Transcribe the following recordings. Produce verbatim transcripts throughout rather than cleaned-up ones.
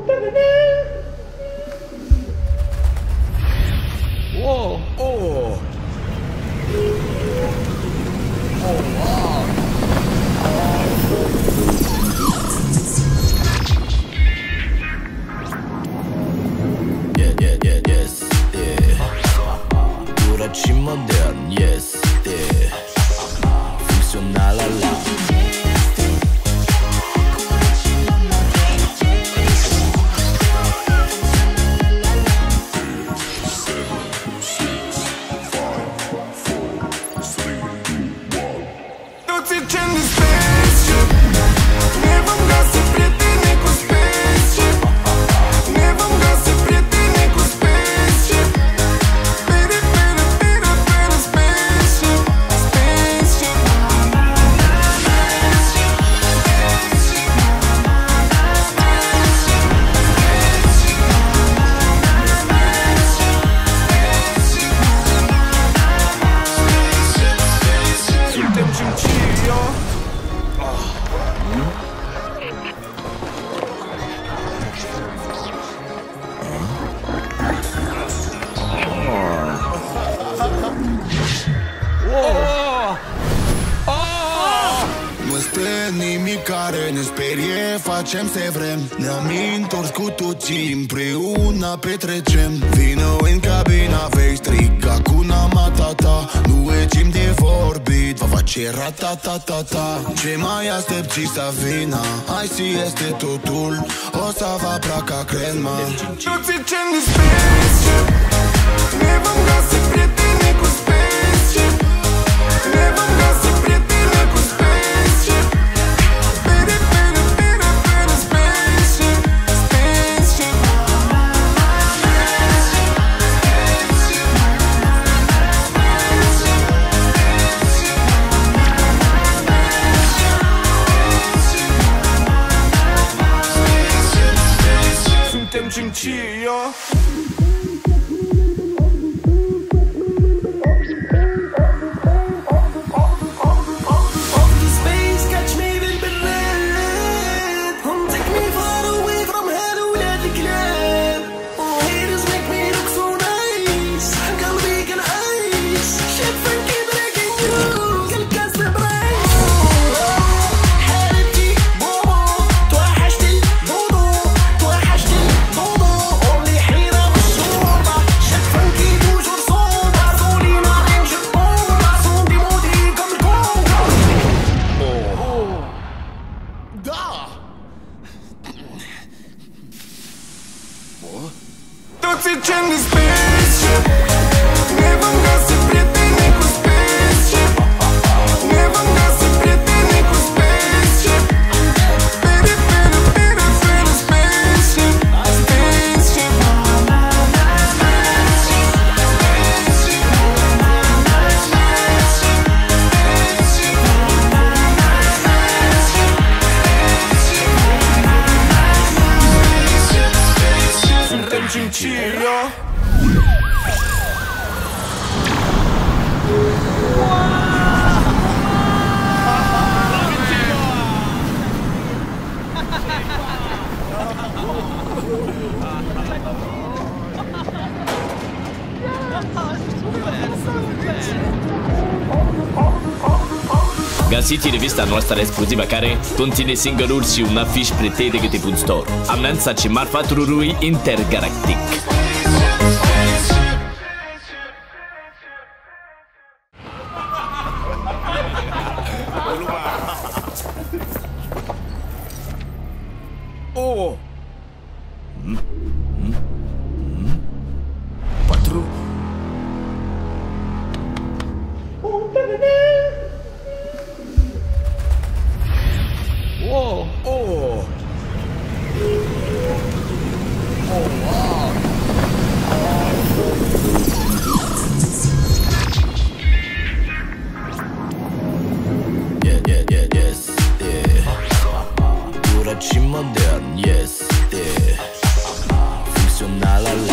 Whoa! Oh! Oh, wow! Yeah, yeah, yeah, yes, yeah. Durat și modern, yes, yeah. Funcțional ala. Care ne sperie, facem se vrem. Ne-am întors cu toții împreună petrecem. Vino în cabina, vei striga cu namatata. Nu e timp de vorbit, va face ratatatata. Ce mai aștepți să vină? Hai si este totul, o să va placa, crema. Nu zicem de specie, ne vom găsi prieteni cu specie. Ne vom găsi prieteni cu specie. Cincio. Găsiți revista noastră exclusivă care conține single-uri și un afiș preței de câte un store. Annunțat și marfa turului intergalactic. Oh! Mm? Mm? Mm? Patru? Oh! Oh! Oh, wow! Yeah, yeah, yeah, yes, yeah. Durat și modern, yes, yeah. Funcțional ala.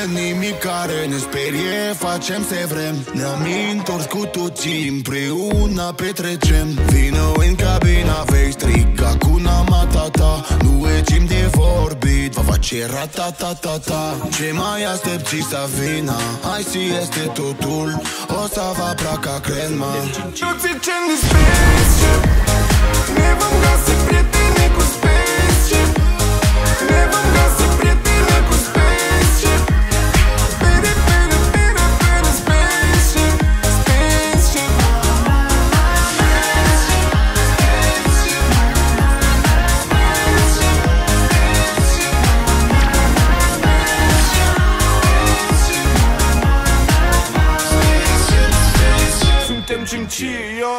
nimic care ne sperie, facem se vrem. Ne-am întors cu toții împreună petrecem. Vino în cabina, vei strica cu namata ta. Nu e timp de vorbit, va face ratatatata. Ce mai aștepți să vină? Hai si este totul, o să va placa, crede-mă. Nu zicem de spaceship, ne vom găsi prieteni cu spaceship. Ne vom găsi prieteni cu spaceship. Bine, bine, bine, bine, spaceship, spaceship. Suntem Cincio.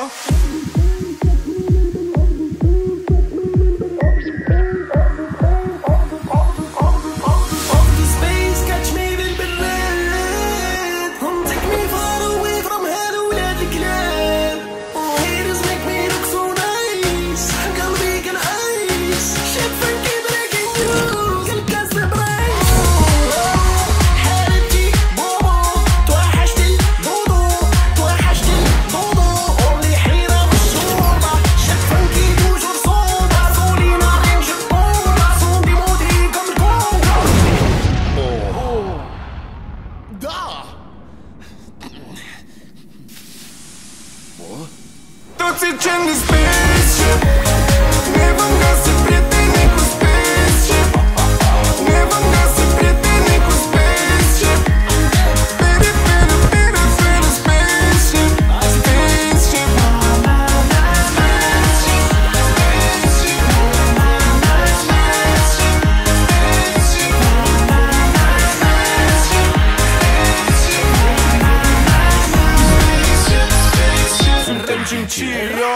Toți zicem de spaceship, ne vom găsi prieteni cu spaceship. Ne vom găsi prieteni cu spaceship. Bine, bine, bine, bine, spaceship, spaceship. Suntem Cincio.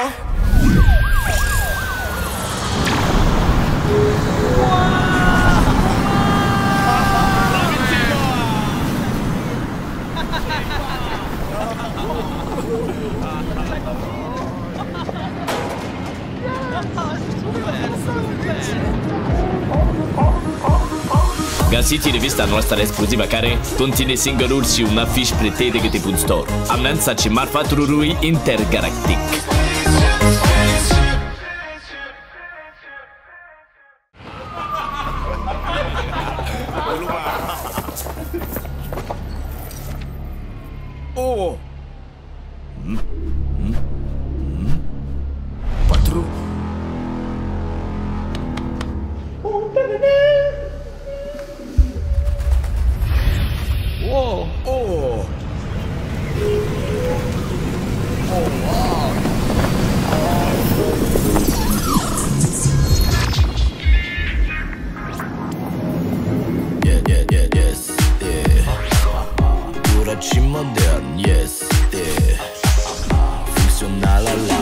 Găsiți revista noastră exclusivă care conține single-uri și un afiș preței de câte un store. Amnanța ce marfa turului intergalactic. Oh! Hmm? Hmm? Hmm? Patru? Oh! Oh! Oh, wow! Yeah, yeah, yeah, yes, yeah. Curat și modern, este funcțional la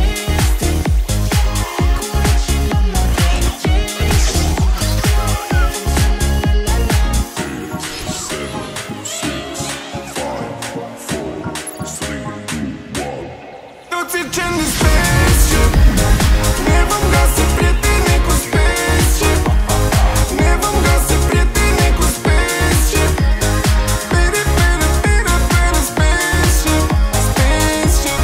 Toți zicem de spaceship, ne vom găsi prieteni cu spaceship. Ne vom găsi prieteni cu spaceship. Bine, bine, bine, bine, spaceship, spaceship.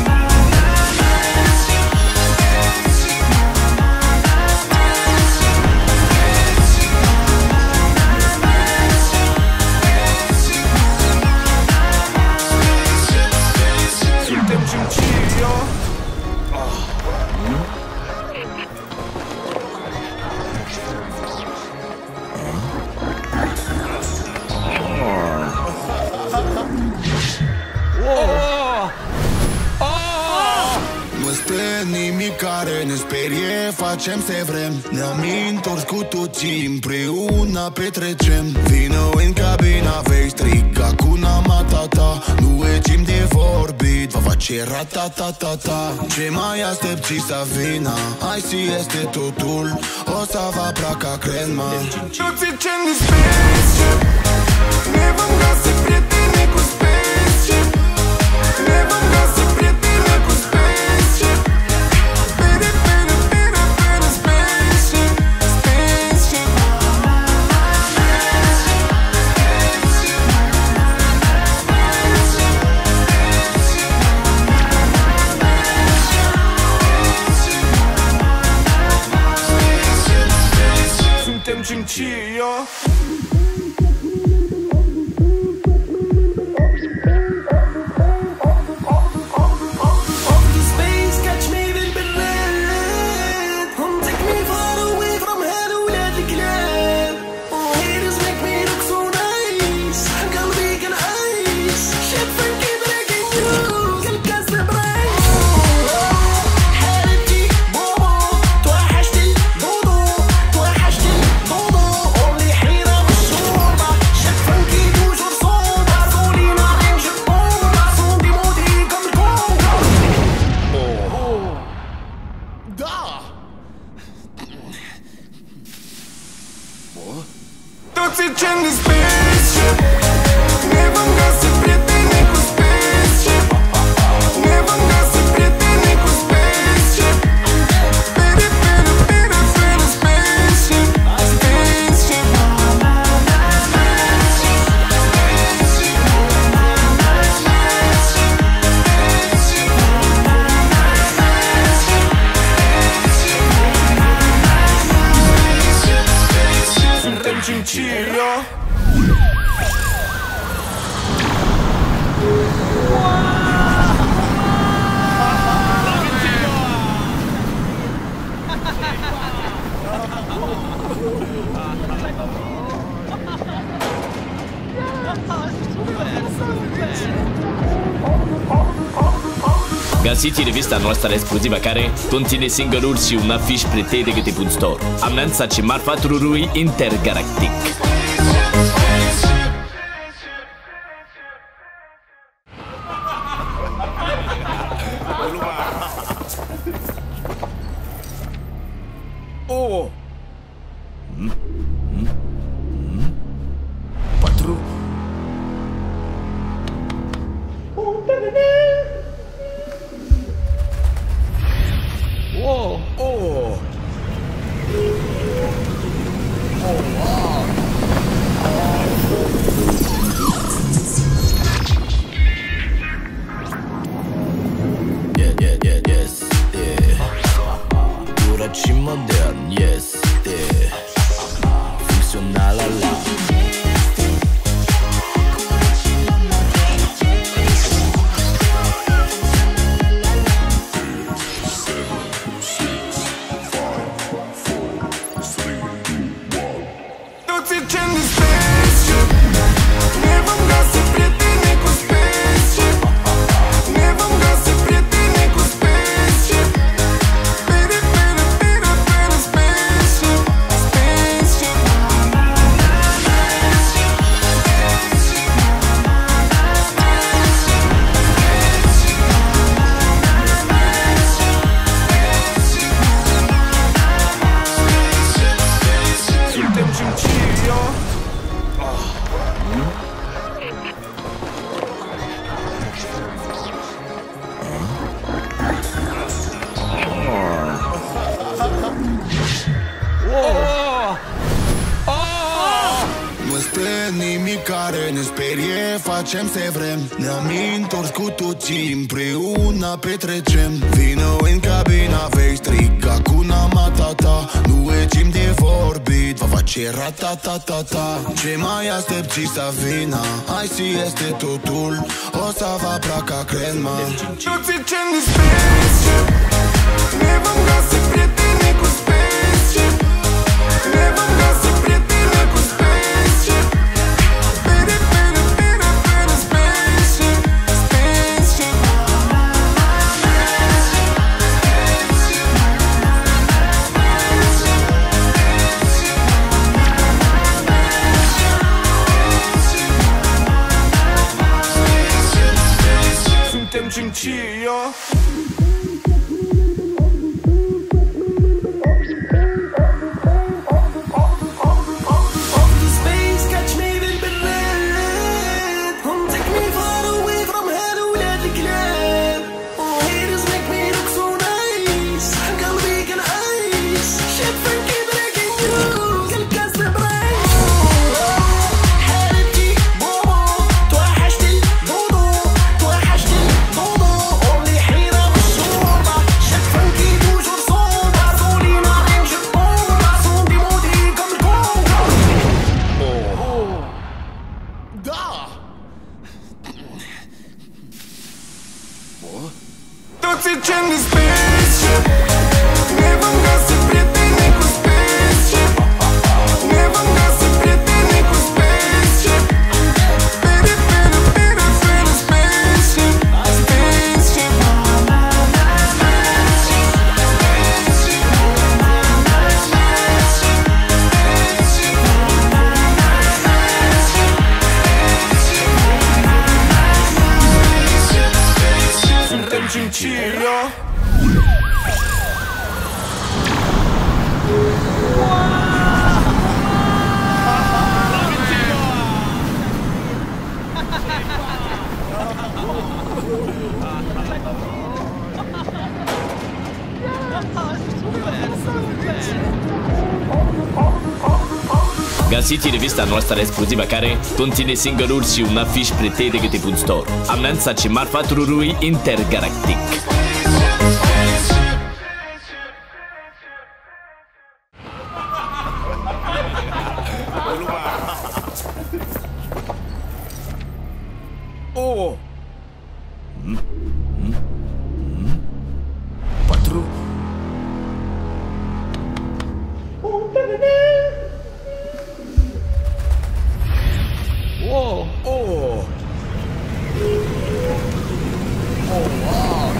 Suntem Cincio. Nu este nimic care ne sperie, facem se vrem. Ne-am întors cu toții împreună petrecem. Vino în cabina, vei strica cu namata ta. Nu e timp de vorbit, va face ratatatata. Ce mai aștepți să vină? Hai si este totul, o să va placa, crede-mă. Toți zicem de spaceship, ne vom găsi prieteni cu spaceship. Ne vom găsi prieteni cu spaceship. Bine, bine, bine, bine, spaceship, spaceship. Suntem Cincillo. Toți incendi spaceship. Ne vom găsi prieteni cu spaceship. Ne vom găsi prieteni cu spaceship. Pere, pere, pere, pere, spaceship. Spaceship. Suntem Cincillo. Găsiți revista noastră exclusivă care conține single-uri și un afiș preței de câte un store. Amnanța și marfa trurului intergalactic. Oh! Hmm? Hmm? Hmm? Patru? Wow! Oh! Oh, wow! Yeah, yeah, yeah, yes, yeah. Durat și modern, yes, yeah. Funcțional la Toți incendi spaceship. Ne vom găsi prieteni cu spaceship. Ne vom găsi prieteni cu spaceship. Pere, pere, pere, pere, spaceship. Spaceship. Suntem Cincillo. Nu este nimic care ne sperie, facem ce vrem. Ne-am întors cu toții împreună petrecem. Vino în cabina, vei striga cu namata ta. Nu e timp de vorbit, va face ratatatata. Ce mai aștepți să vină? Hai si este totul, o să vă placă, crema. Toți incendi spaceship. Ne vom găsi prieteni cu spaceship. Ne vom găsi prieteni cu spaceship. Pere, pere, pere, pere, spaceship. Spaceship. Suntem Cincillo. Găsiți revista noastră exclusivă care conține single-uri și un afiș pretede câte pe un store. Annunța ce marfa trurui intergalactic. Oh! Hmm? Hmm? Hmm? Patru? Oh! Oh! Oh, wow!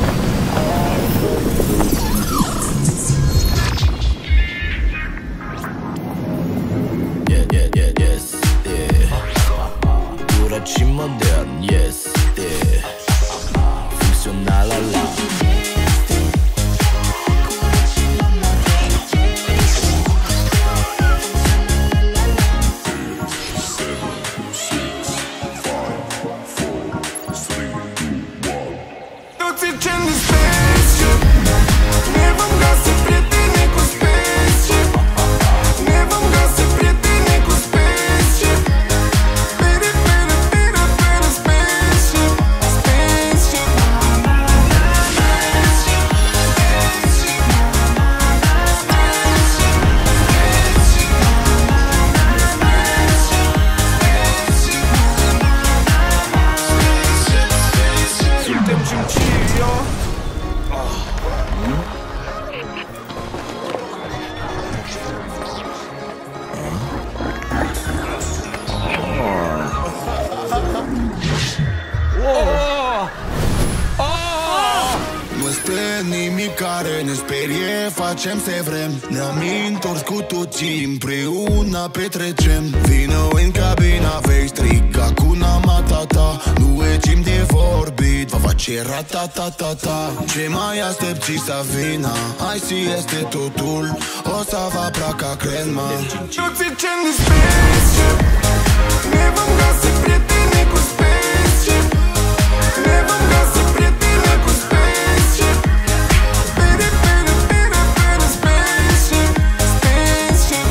Yeah, yeah, yeah, yes, yeah. Durat și modern, yes, yeah. Funcțional ala. Toți ceni spaceship, ne vom găsi prieteni cu spaceship, ne vom găsi prieteni cu spaceship. Bere, bere, bere, bere, spaceship, spaceship. Suntem Cimcio! Nu este nimic care ne sperie, facem se vrem. Ne-am întors cu toții împreună petrecem. Vino în cabina, vei striga cu namata ta. Nu e timp de vorbit, va face ratatatata. Ce mai aștepți să vină? Hai si este totul, o să va placa crema. Toți ceni spaceship, ne vom găsi prieteni cu spaceship, ne vom găsi prieteni cu spaceship. Bere, bere, bere, bere, spaceship, spaceship.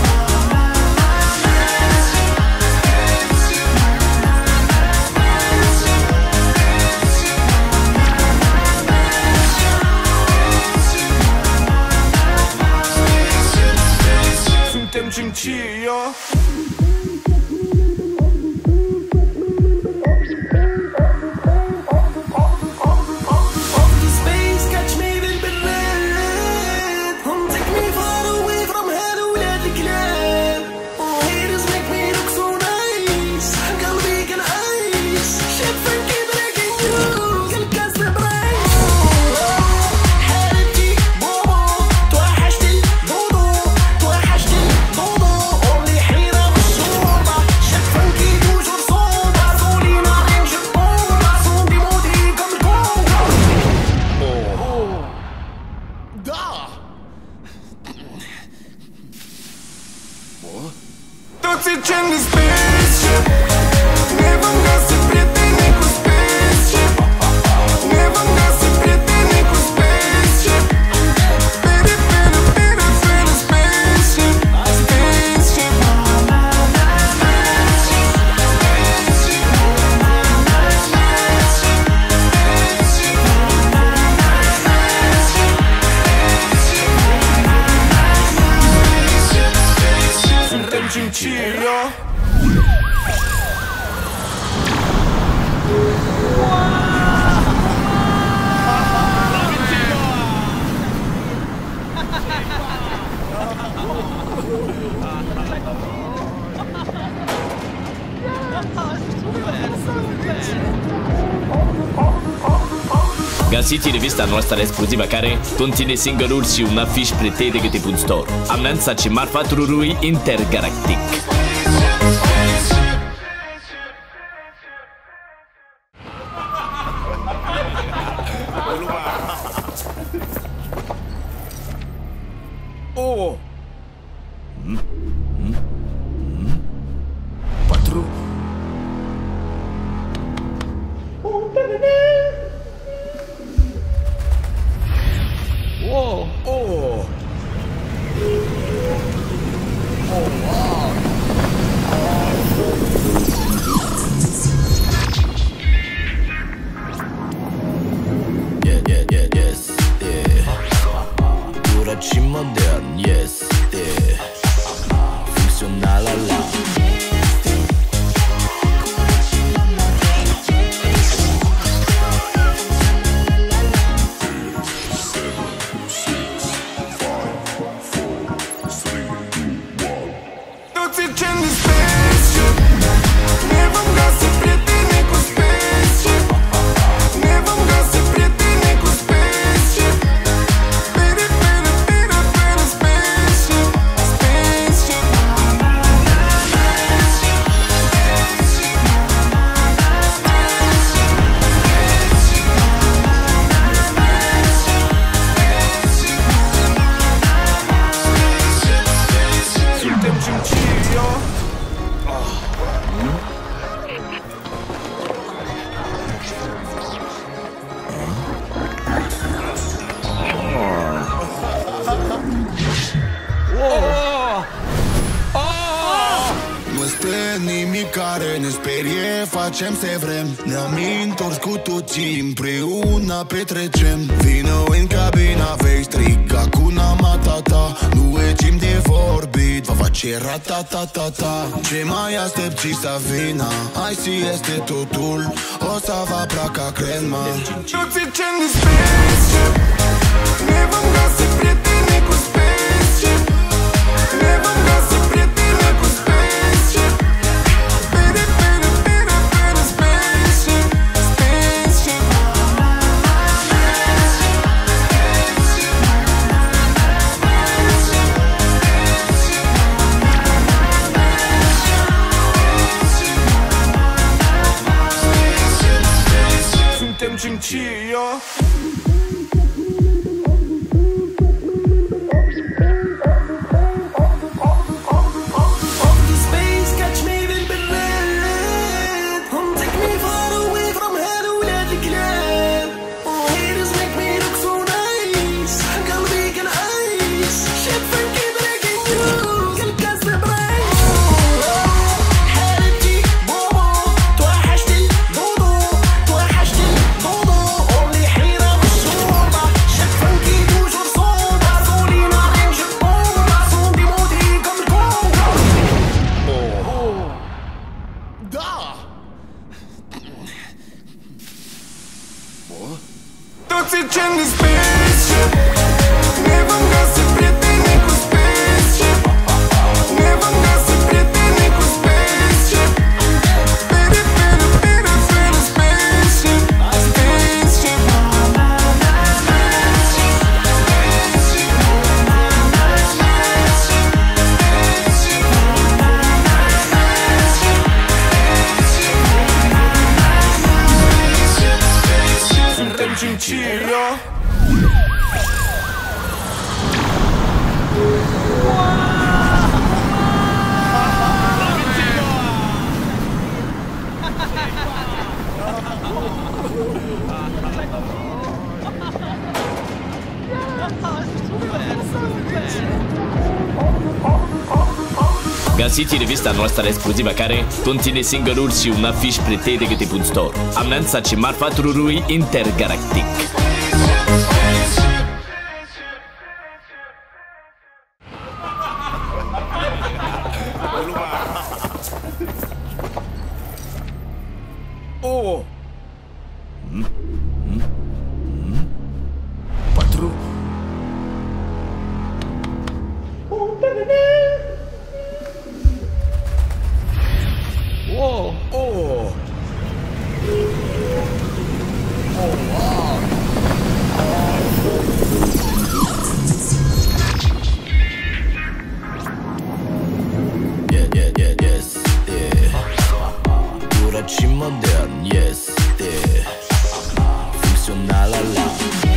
Suntem Cimcio! Space, catch me بالبراد. Come take me far away from هاد ولاد الكلاب. Oh, haters make me look so nice. قلبي كان عايش. شايفك breaking news. الكاس برايس. حالتي بوبو. توحشت الضوضو. توحشت الضوضو. قولي حيرة بالشوربة. شايفك توجور صوبة. صولينا رينج بوبا. صوتي مودي comme الكوبا. Da! Toți ceni spaceship, ne vom găsi prieteni cu spaceship, ne vom găsi prieteni cu spaceship. Bere, bere, bere, bere, spaceship, spaceship. Suntem Cimcio! Găsiți revista noastră exclusivă care conține single-uri și un afiș pretede câte pe un store. Annunța ce marfa trurui intergalactic. Oh! Hmm? Hmm? Hmm? Patru? Oh! Oh! Oh, wow! Toți zicem de spaceship, ne vom găsi prieteni cu spaceship, ne vom găsi prieteni cu spaceship. Bere, bere, bere, bere, spaceship, spaceship. Suntem Cimcirio. Nu este nimic care ne sperie, facem ce vrem. Ne-am întors cu toții împreună petrecem. Vino în cabina, vei striga cu Matata. Nu e timp de vorbit, va face ratatatata. Ce mai aștept și să vină, hai și este totul. O să vă placă crema. Toți zicem de spaceship, ne vom găsi prieteni cu spaceship, ne vom găsi prieteni cu spaceship. Bere, bere, bere, bere, spaceship, spaceship. Suntem Cimcirio. Toți zicem de spaceship, ne vom găsi prieteni cu spaceship, ne vom găsi prieteni cu spaceship. Bere, bere, bere, bere, spaceship, spaceship. Suntem Cimcirio. Găsiți revista noastră exclusivă care conține single-uri și un afiș preței de câte un store. Am lansat și marfa turului intergalactic. Oh! Mm? Mm? Mm? Patru? Oh! Oh! Oh, wow! Yeah, yeah, yeah, yes, yeah. Curat și modern, este funcțional ala.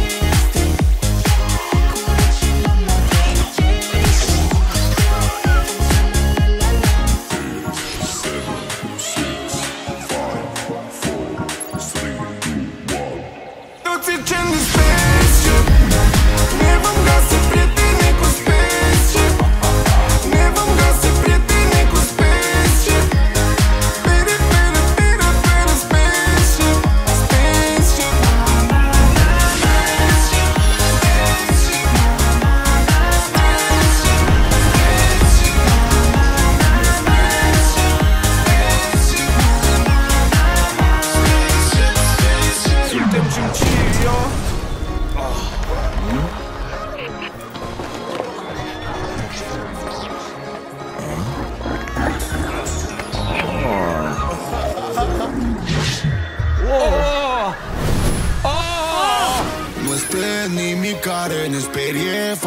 Toți zicem de spaceship, ne vom găsi prieteni cu spaceship, ne vom găsi prieteni cu spaceship. Bere, bere, bere, bere,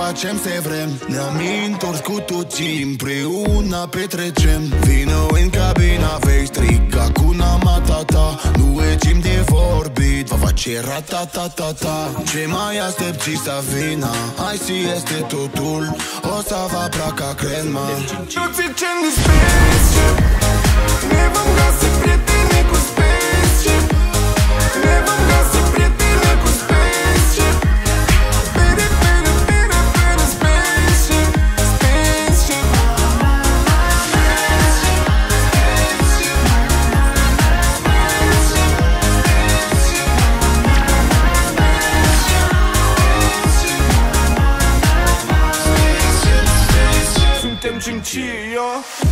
facem se vrem. Ne-am întors cu toții împreună petrecem. Vino în cabina, vei striga cu Matata. Nu e timp de vorbit, va face ratatatata. Ce mai aștepți să vină? Hai si este totul, o să vă placă, cred-mă. Nu zicem de spaceship, ne vom găsi prieteni cu spaceship. Ne vom găsi prieteni cu spaceship. Bine, bine, bine, bine, spaceship, spaceship. Suntem Cincio.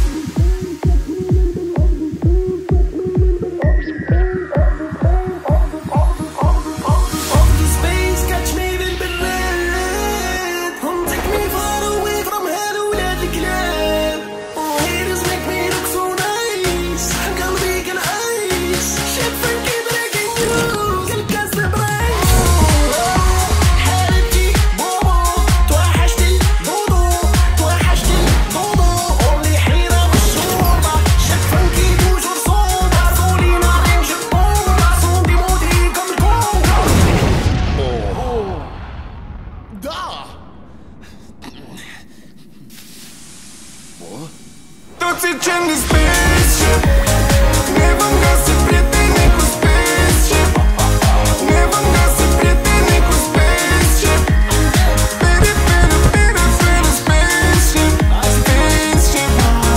Toți zicem de spaceship, ne vom găsi prieteni cu spaceship. Ne vom găsi prieteni cu spaceship. Bine, bine, bine, bine, spaceship, spaceship.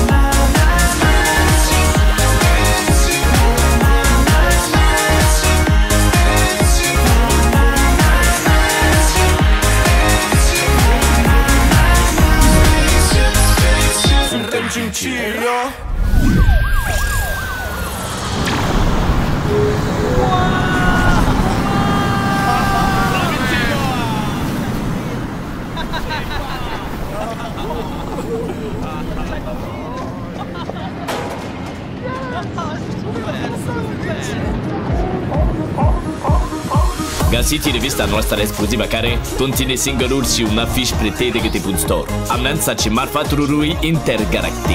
Suntem Cincio. Găsiți revista noastră exclusivă care conține single-uri și un afiș preței de câte un store. Annunța ce marfa turului intergalactic.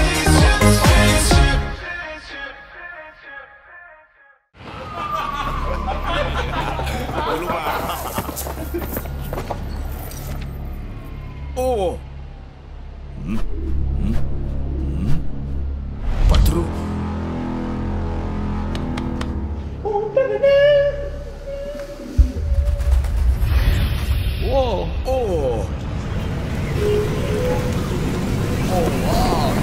Oh! Hmm? Hmm? Hmm? Patru? Oh! Oh! Oh, wow!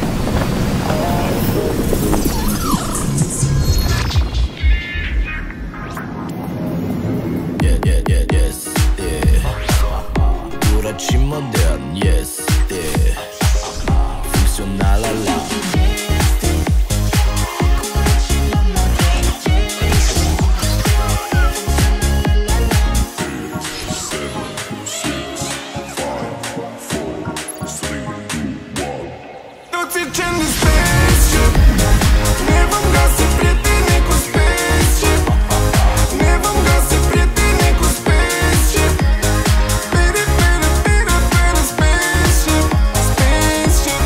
Yeah, yeah, yeah, yes, yeah. Curat și modern, yes, yeah. Funcțional ala. Toți zicem de spaceship, ne vom găsi prieteni cu spaceship. Ne vom găsi prieteni cu spaceship. Bine, bine, bine, bine, spaceship, spaceship.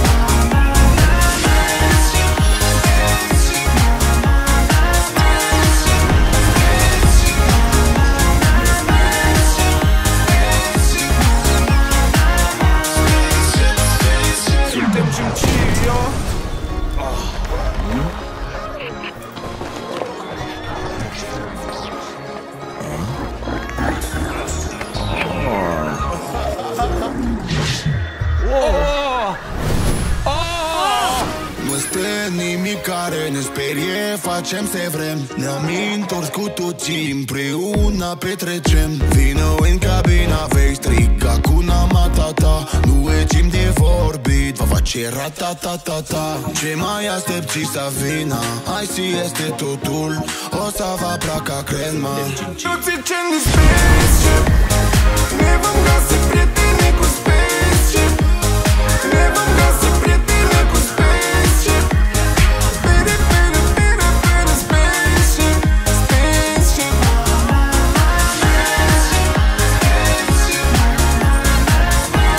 Suntem Cincio. Nu este nimic care ne sperie, facem se vrem. Ne-am întors cu toții împreună petrecem. Vino în cabina, vei striga cu Matata. Nu e timp de vorbit, va face ratatatata. Ce mai aștepți să vină? Hai si este totul, o să vă placă, cred-mă. Toți zicem de spaceship, ne vom găsi prieteni cu spaceship. Ne vom găsi prieteni cu spaceship. Bine, bine, bine, bine, spaceship, spaceship.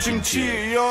Cincillo.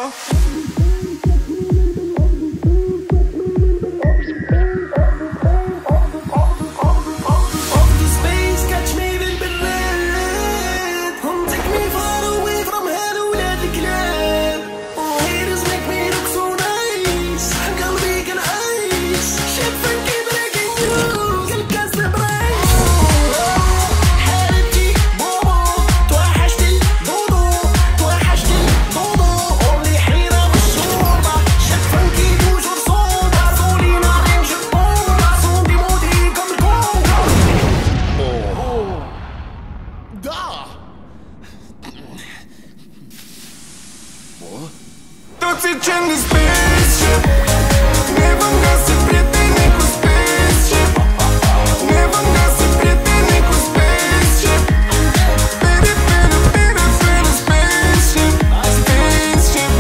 Toți ieșim din spaceship. Ne vom găsi prieteni cu spaceship. Ne vom găsi prieteni cu spaceship. Pere, pere, pere, pere, spaceship. Spaceship.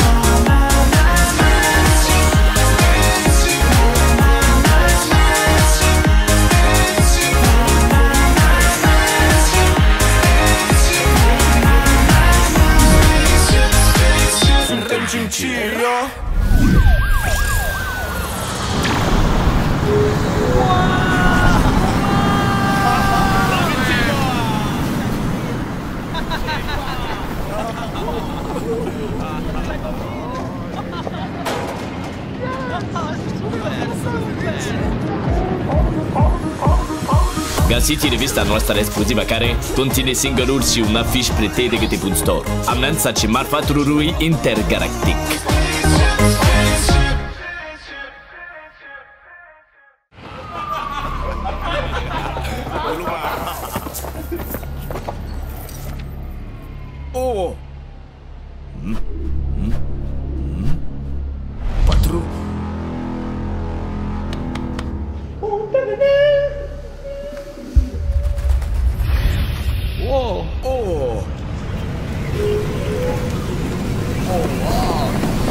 Suntem Cincillo. Găsiți revista noastră exclusivă care conține single-uri și un afiș preței de câte un store. Amnanța ce marfa turului intergalactic. Oh! Hmm? Hmm? Hmm? Patru? Oh! Oh! Oh, wow!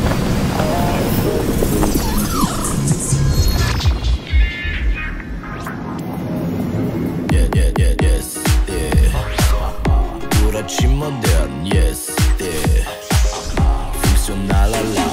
Yeah, yeah, yeah, yes, yeah. Curat și modern, yes, yeah. Funcțional la la.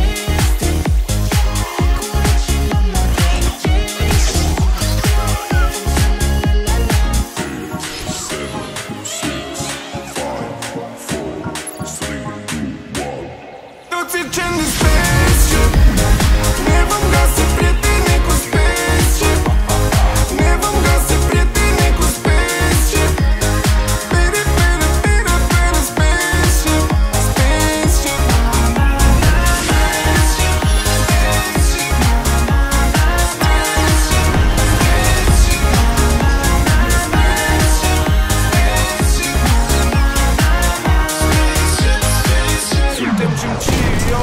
Toți ieșim din spaceship. Ne vom găsi prieteni cu spaceship. Ne vom găsi prieteni cu spaceship. Pere, pere, pere, pere, spaceship. Spaceship. Suntem Cincillo.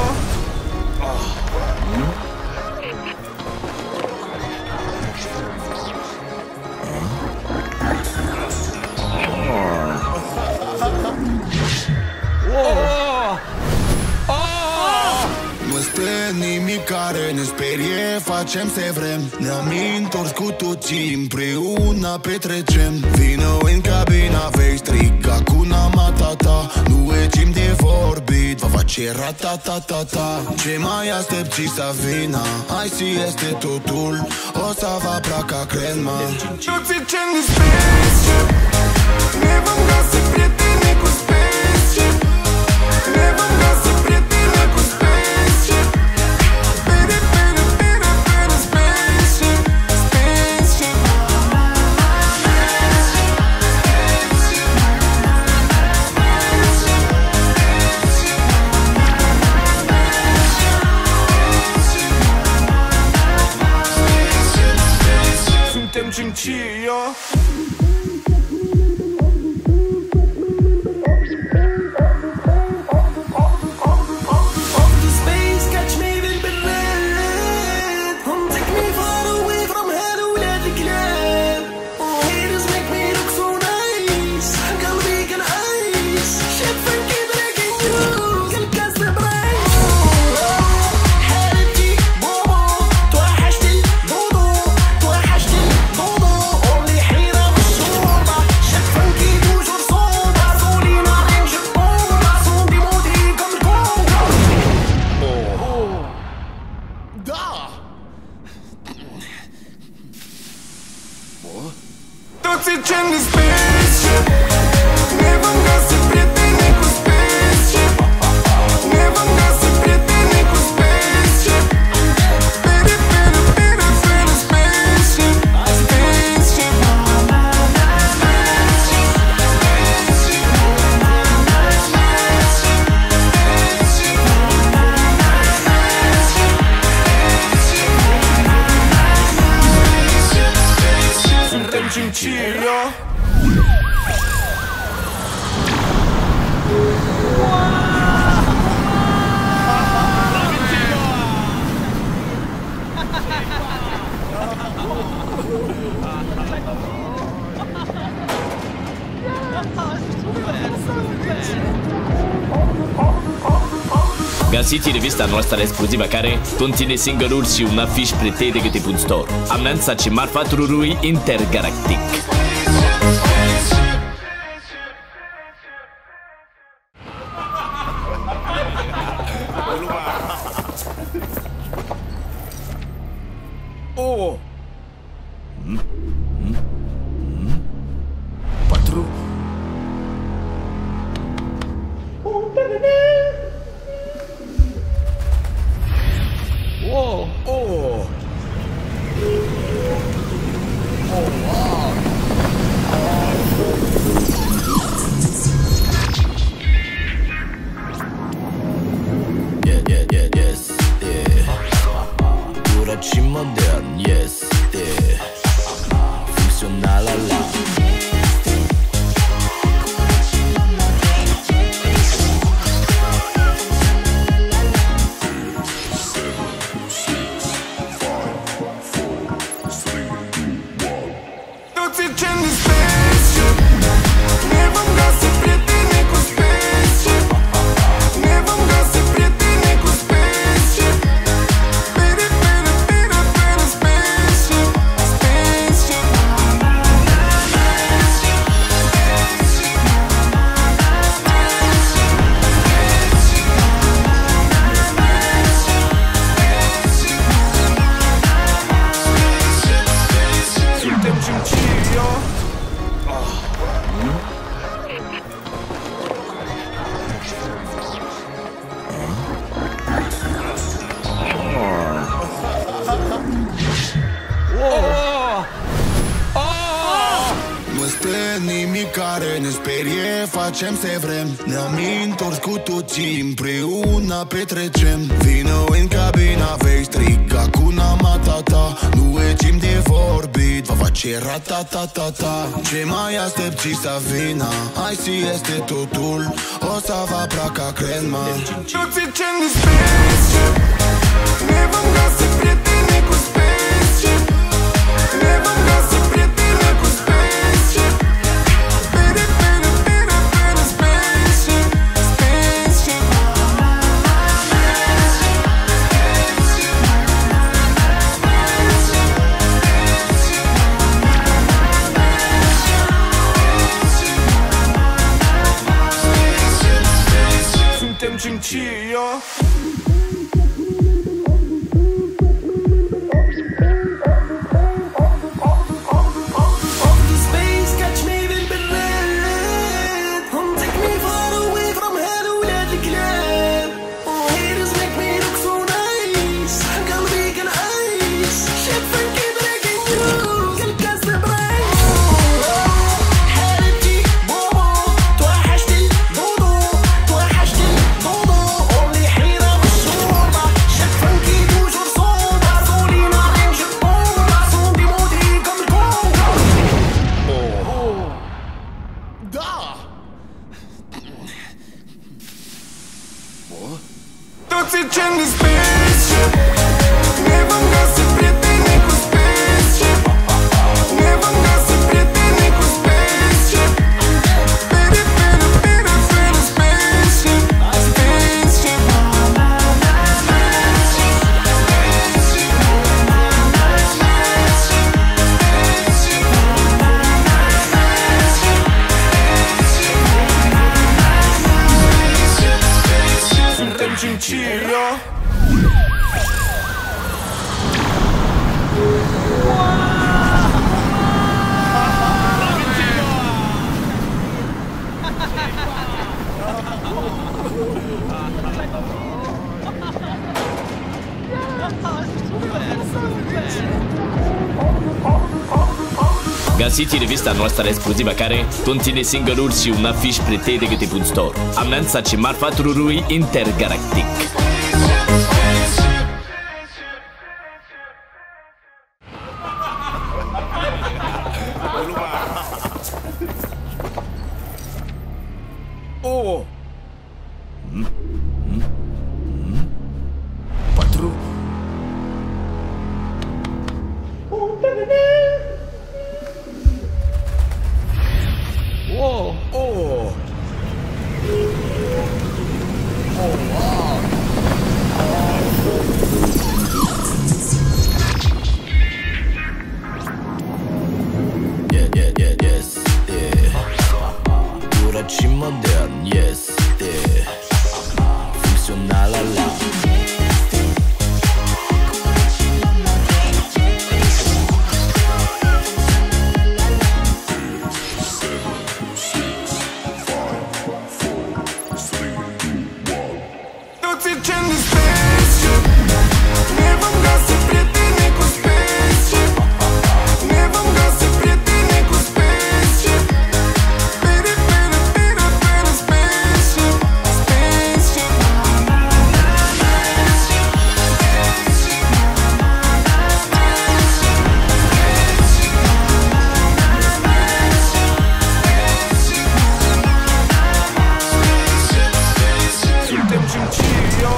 Nu este nimic care ne sperie, facem ce vrem. Ne-am întors cu toții împreună petrecem. Vino în cabina, vei striga cu Matata. Nu e timp de vorbit, va face ratatatata. Ce mai aștept și să vină, hai și este totul. O să vă placă crema. Toți ieșim din spaceship. Ne vom găsi prieteni cu spaceship. Ne vom găsi prieteni cu spaceship. Pere, pere, pere, pere, spaceship. Spaceship. Suntem Cincillo. Toți ucenii spaceship, ne vom găsi prieteni cu spaceship, ne vom găsi prieteni cu spaceship. Pere, pere, pere, pere, spaceship, spaceship. Suntem Cincillo. Găsiți revista noastră exclusivă care conține single-uri și un afiș preței de câte un store. Amnanța și marfa trurului intergalactic. Oh! Hmm? Hmm? Hmm? Patru? Oh! Oh! Oh, wow! Yeah, yeah, yeah, yes, yeah. Curat și modern, este funcțional la Toți ucenii spaceship, ne vom găsi prieteni cu spaceship, ne vom găsi prieteni cu spaceship. Pere, pere, pere, pere, spaceship, spaceship. Suntem Cincillo. Nu este nimic care ne sperie, facem ce vrem. Ne-am întors cu toții împreună petrecem. Vino în cabina, vei striga cu namata ta. Nu e timp de vorbit, va face ratatatata. Ce mai aștepți să vină? Hai si este totul, o să vă placă, crema. Toți ucenii spaceship, ne vom găsi prieteni cu spaceship, ne vom găsi prieteni cu spaceship. Pere, pere, pere, pere, spaceship, spaceship. Suntem Cincillo. Toți ucenii spaceship, ne vom găsi prieteni cu spaceship, ne vom găsi prieteni cu spaceship. Pere, pere, pere, pere, spaceship, spaceship. Suntem Cincillo. Găsiți revista noastră exclusivă care conține single-uri și un afiș pretede câte pe un store. Annunța ce marfa turului intergalactic. Oh! Hmm? Hmm? Hmm? Patru? Oh! Oh! Oh, wow! Yeah, yeah, yeah, yes, yeah. Curat și modern, yes, yeah. Funcțional ala. Toți ecem din spaceship. Ne vom găsi prieteni cu spaceship. Ne vom găsi prieteni cu spaceship. Pere, pere, pere, pere, spaceship. Spaceship. Suntem Cincillo!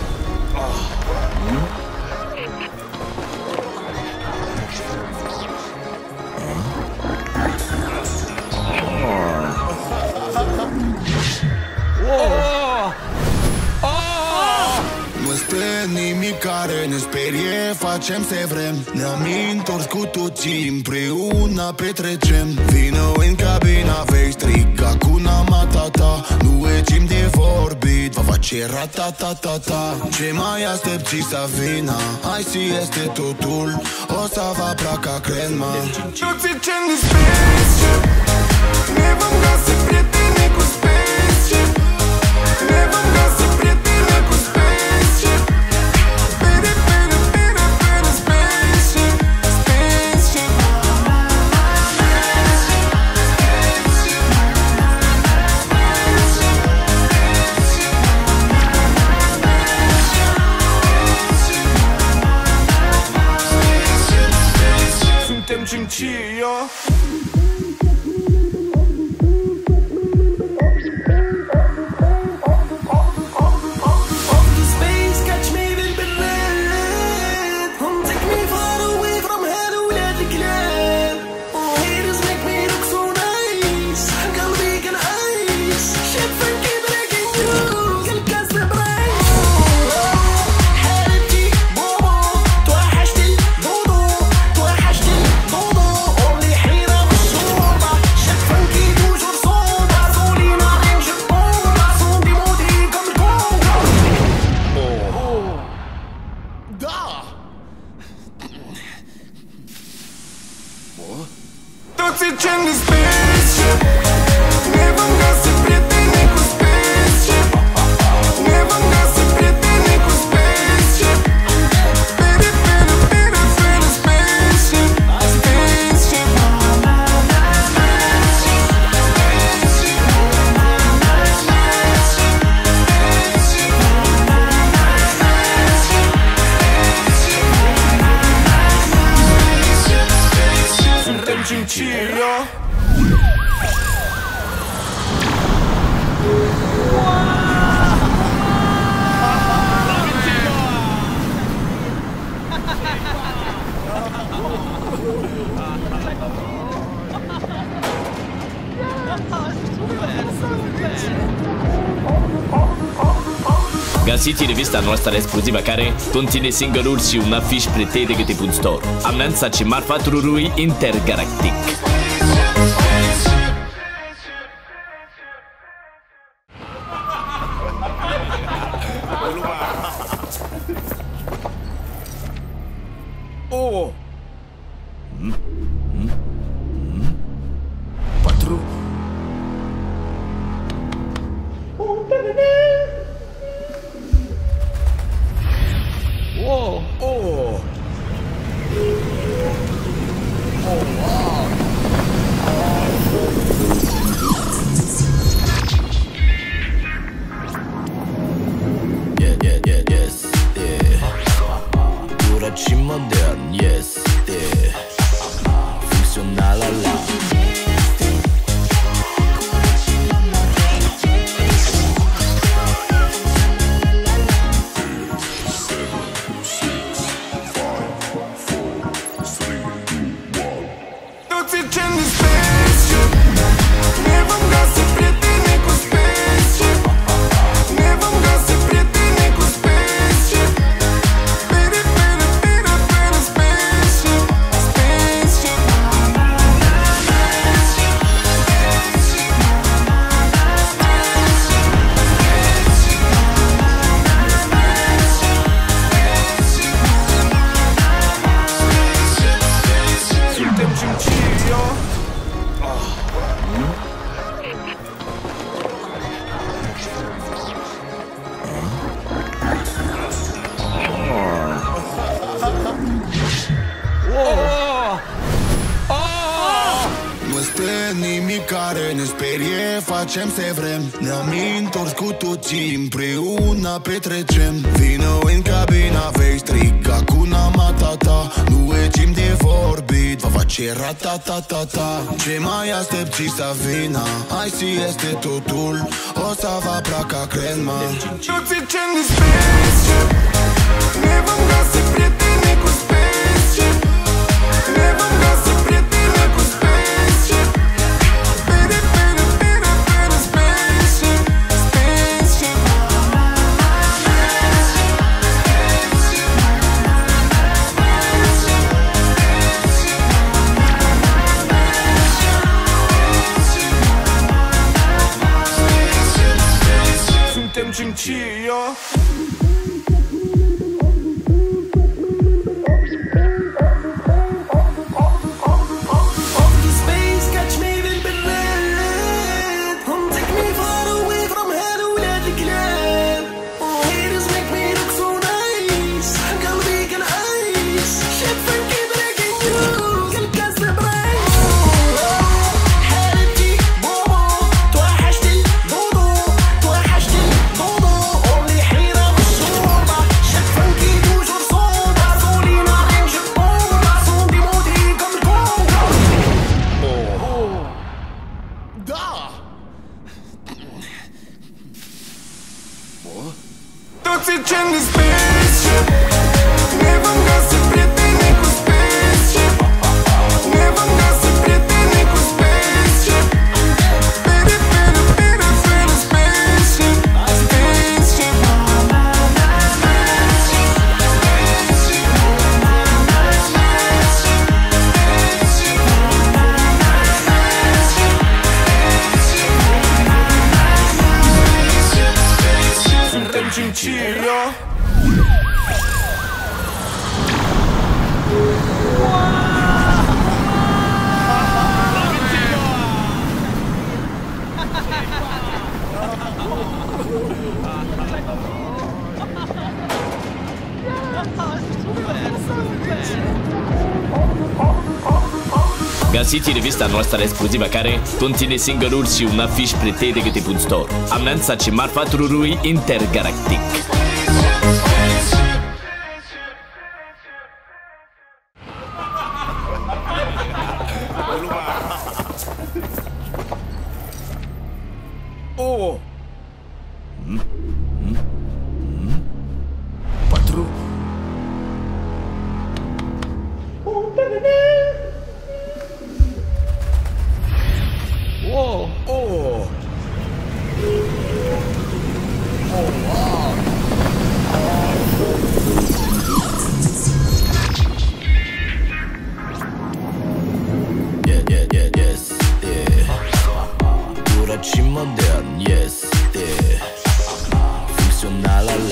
Nu este nimic care ne sperie, facem ce vrem. Ne-am întors cu toții împreună petrecem. Vino în cabina, vei striga cu Matata. Nu e timp de vorbit, va face ratatatata. Ce mai aștepți să vină? Hai si este totul, o să va placa crema. Toți ecem din spaceship. Ne vom găsi prieteni cu spaceship. Ne vom găsi prieteni cu spaceship. Pere, pere, pere, pere, spaceship. Spaceship. Suntem Cincillo! Space, catch me بالبلاد. Come take me far away from هاد ولاد الكلاب. Oh, haters make me look so nice. قلبي كان عايش. Shit funky breaking news. الكاس برايش. حالتي بوبو. توحشت الدودو. توحشت الدودو. قولي حيرة بالشوربة. Shit funky toujours soda. Gasolina رينج بومبا. صوتي مودي comme الكوكا. Da! Toți ecem din spaceship. Ne vom găsi prieteni cu spaceship. Ne vom găsi prieteni cu spaceship. Pere, pere, pere, pere, spaceship. Spaceship. Suntem Cincillo! Găsiți revista noastră exclusivă care conține single-uri și un afiș pretede câte pe un store. Annunța ce marfa turului intergalactic. Oh! Hmm? Hmm? Hmm? Patru? Oh! Oh! Oh, wow! care ne sperie, facem se vrem. Ne-am întors cu toții împreună petrecem. Vino în cabina, vei striga cu Matata. Nu e timp de vorbit, va face ratatatata. Ce mai aștepți să vină? Hai si este totul, o să vă placă, crede-mă. Toți ce ne specie, ne vom găsi prieteni cu specie. Ne vom găsi prieteni cu specie. Pere, pere, pere, pere, specie, specie. Suntem Cinccio. Toți ce ne specie, ne vom găsi prieteni cu specie. Ne vom găsi prieteni cu specie. Pere, pere, pere, pere, specie, specie. Suntem Cinccio. Găsiți revista noastră exclusivă care conține single-uri și un afiș preței de câte un store. Amnanța ce marfa trurui intergalactic. Oh! Mm? Mm? Mm? Patru? Oh! Oh! Yeah, yeah, yeah, yes, yeah. Curat și modern, yes, yeah. Funcțional la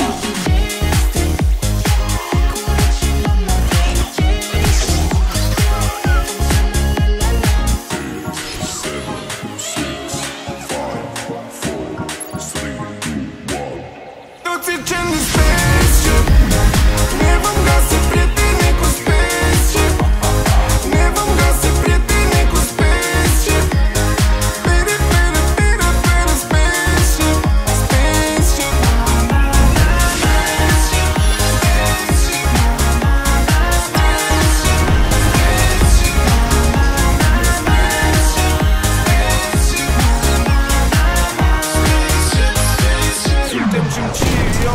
Toți ce ne specie, ne vom găsi prieteni cu specie. Ne vom găsi prieteni cu specie. Pere, pere, pere, pere, specie, specie. Suntem Cinccio.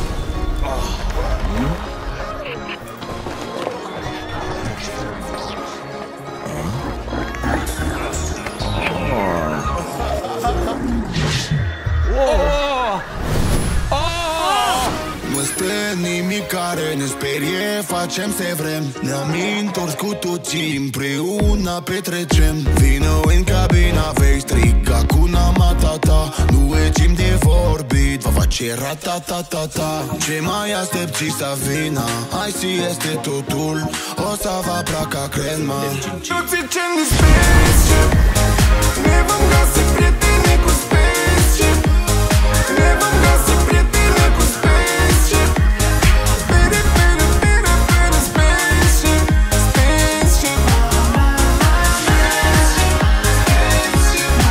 Nu este nimic care ne sperie, facem se vrem. Ne-am întors cu toții împreună petrecem. Vino în cabina, vei striga cu Matata. Nu e timp de vorbit, va face ratatatata. Ce mai aștepți să vină? Hai si este totul, o să vă placă, crede-mă. Toți ce ne specie, ne vom găsi prieteni cu specie. Ne vom găsi prieteni cu specie. Pere, pere, pere, pere, specie, specie.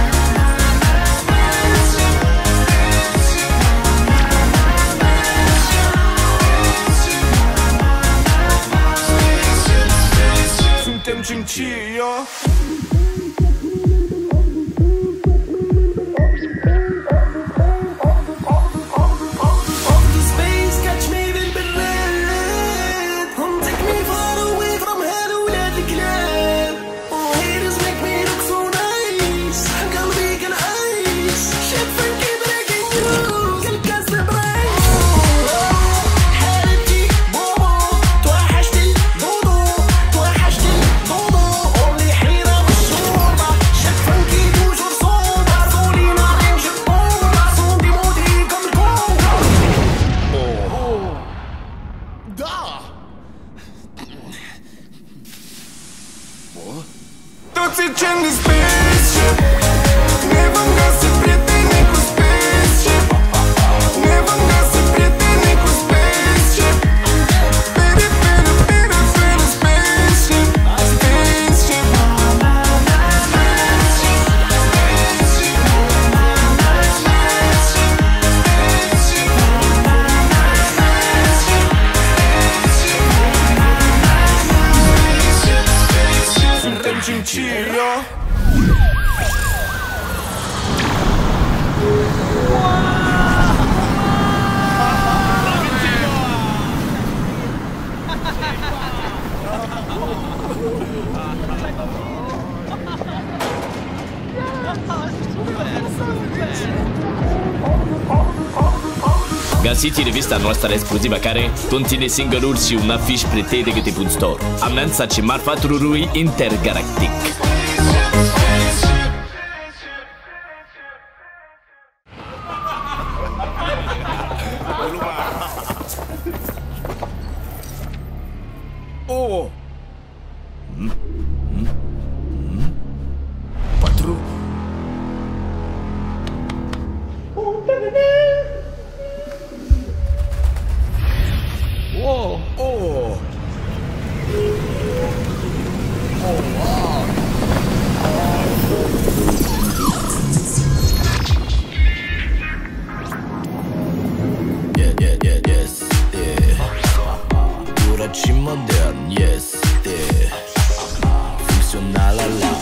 Găsiți revista noastră exclusivă care conține single-uri și un afiș preței de câte un store. Annunța și marfa trurului intergalactic. Oh! Hmm? Hmm? Hmm? Patru? Oh! Oh! Yeah, yeah, yeah, yes, yeah. Curat și modern, yes, yeah. Funcțional la la.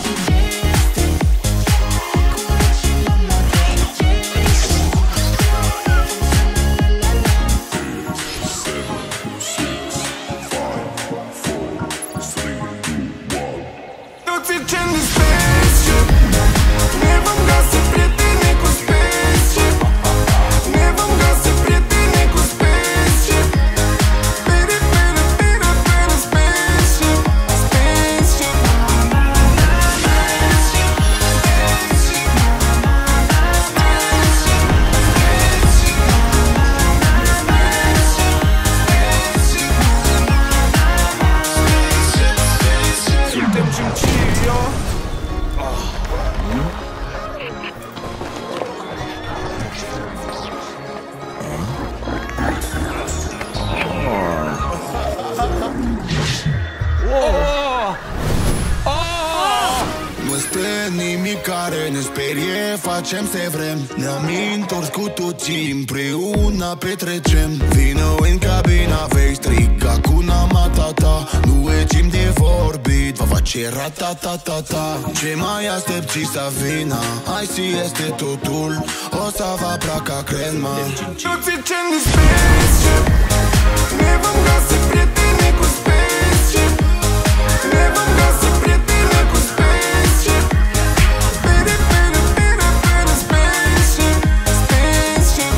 Toți incendi spaceship, ne vom găsi prieteni cu spaceship, ne vom găsi prieteni cu spaceship. Pere, pere, pere, pere, spaceship, spaceship. Suntem Cincilio. Nu este nimic care ne sperie, facem ce vrem. Ne-am întors cu toții împreună petrecem. Vino în cabina, vei striga cu namata ta. Nu e timp de vorbit, va face ratatatata. Ce mai aștepți să vină? Hai si este totul, o să va placa crema. Toți incendi spaceship, ne vom găsi prieteni cu spaceship, ne vom găsi prieteni cu spaceship. Pere, pere, pere, pere, spaceship, spaceship.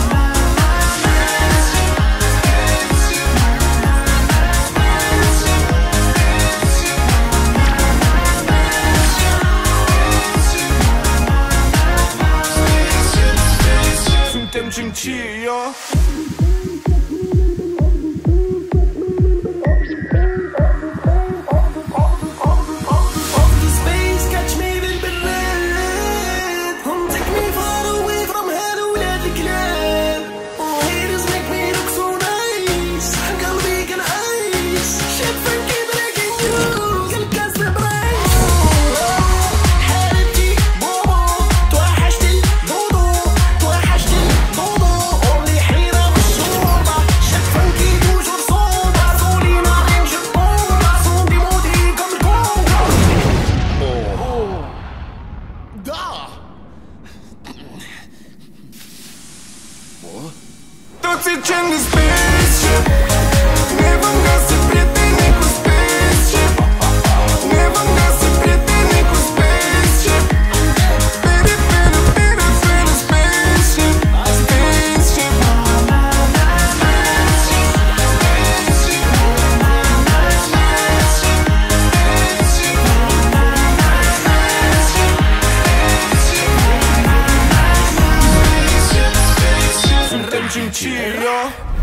Suntem Cincilio. Space, catch me بالبراد. Come take me far away from here ولاد الكلاب. Oh, haters make me look so nice. قلبي كان عايش. Shit funky breaking news. الكاس برايس. حالتي بوبو. توحشت الدودو. توحشت الدودو. قولي حيرة بالشوربة. Shit funky toujours sombre. Gasolina range bomba. Son di modi comme Congo. Da! Toți incendi spaceship, ne vom găsi prieteni cu spaceship, ne vom găsi prieteni cu spaceship. Pere, pere, pere, pere, spaceship, spaceship. Suntem Cincilio.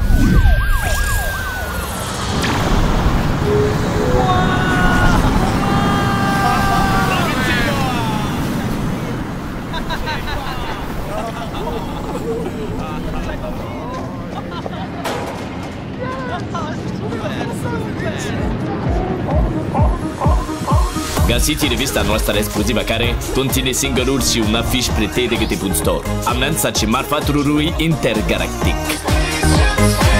Găsiți revista noastră exclusivă care conține single-uri și un afiș preței de câte un store. Annunța și marfa trurului intergalactic.